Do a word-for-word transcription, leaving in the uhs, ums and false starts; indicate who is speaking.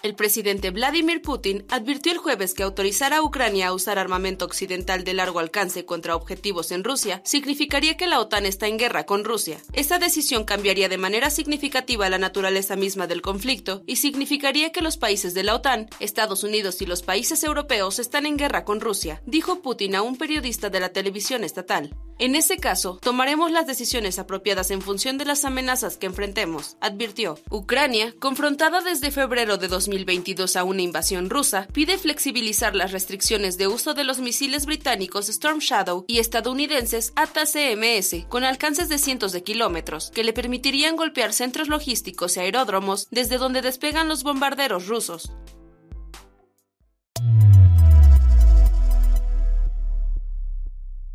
Speaker 1: El presidente Vladimir Putin advirtió el jueves que autorizar a Ucrania a usar armamento occidental de largo alcance contra objetivos en Rusia significaría que la OTAN está en guerra con Rusia. Esta decisión cambiaría de manera significativa la naturaleza misma del conflicto y significaría que los países de la OTAN, Estados Unidos y los países europeos están en guerra con Rusia, dijo Putin a un periodista de la televisión estatal. En ese caso, tomaremos las decisiones apropiadas en función de las amenazas que enfrentemos, advirtió. Ucrania, confrontada desde febrero de dos mil veintidós a una invasión rusa, pide flexibilizar las restricciones de uso de los misiles británicos Storm Shadow y estadounidenses A T A C M S, con alcances de cientos de kilómetros, que le permitirían golpear centros logísticos y aeródromos desde donde despegan los bombarderos rusos.